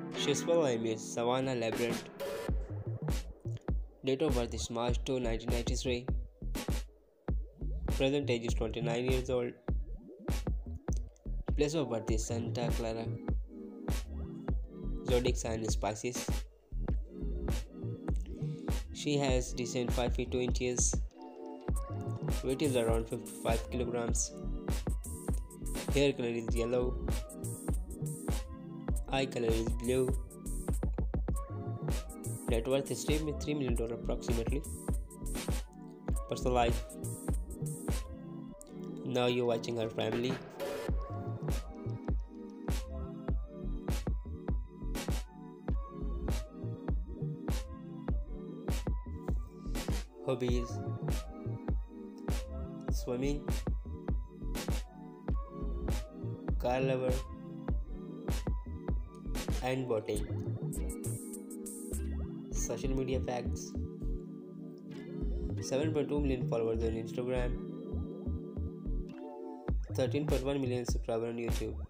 His full name is Sav.Labrant. Date of birth is March 2, 1993. Present age is 29 years old. Place of birth is Santa Clara. Zodiac sign is Pisces. She has decent 5 feet 2 inches. Weight is around 55 kilograms. Hair color is yellow. Eye color is blue. Net worth is $3 million approximately. Personal life. Now you're watching her family. Hobbies: swimming, car lover, and boating. Social media facts: 7.2 million followers on Instagram, 13.1 million subscribers on YouTube.